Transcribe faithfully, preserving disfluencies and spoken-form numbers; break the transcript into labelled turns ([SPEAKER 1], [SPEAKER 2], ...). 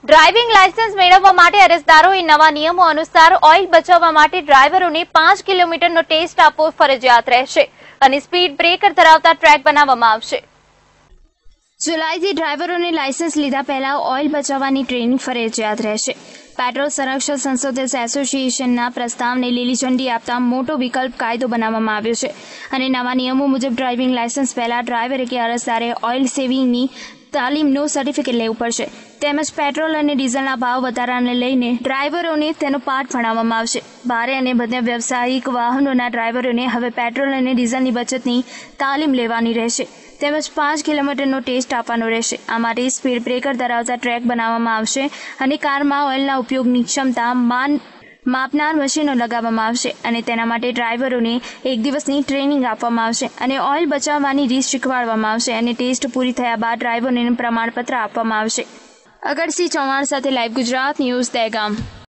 [SPEAKER 1] Driving licence મેળવવા માટે અરજદારોએ નવા નિયમો અનુસાર ઓઇલ બચાવવા માટે ડ્રાઈવરોને પાંચ કિલોમીટરનો ટેસ્ટ આપવો ફરજિયાત રહેશે અને સ્પીડ બ્રેકર ધરાવતા ટ્રેક બનાવવામાં આવશે। જુલાઈથી ડ્રાઈવરોને લાયસન્સ લીધા પહેલા ઓઇલ બચાવવાની ટ્રેનિંગ ફરજિયાત રહેશે। પેટ્રોલ સંરક્ષણ સંશોધક એસોસિએશનના પ્રસ્તાવને લીલી ઝંડી આપતા મોટો વિકલ્પ કાયદો બનાવવામાં આવ્યો છે અને નવા નિયમો મુજબ ડ્રાઇવિંગ લાયસન્સ પહેલા ડ્રાઈવરે કે અરજદારે ઓઇલ સેવિંગની તાલીમનું સર્ટિફિકેટ લેવું પડશે તેમજ પેટ્રોલ અને ડીઝલના ભાવ વધારાને લઈને ડ્રાઈવરોને તેનો પાઠ ભણાવવામાં આવશે। ભારે અને મધ્યમ વ્યવસાયિક વાહનોના ડ્રાઈવરોને હવે પેટ્રોલ અને ડીઝલની બચતની તાલીમ લેવાની રહેશે તેમજ પાંચ કિલોમીટરનો ટેસ્ટ આપવાનો રહેશે। આ માટે સ્પીડ બ્રેકર ધરાવતા ટ્રેક બનાવવામાં આવશે અને કારમાં ઓઇલના ઉપયોગની ક્ષમતા માન માપનાર મશીનો લગાવવામાં આવશે અને તેના માટે ડ્રાઈવરોને એક દિવસની ટ્રેનિંગ આપવામાં આવશે અને ઓઇલ બચાવવાની રીત શીખવાડવામાં આવશે અને ટેસ્ટ પૂરી થયા બાદ ડ્રાઈવરોને પ્રમાણપત્ર આપવામાં આવશે। અગરસિંહ ચૌહાણ સાથે લાઈવ ગુજરાત ન્યૂઝ દહેગામ।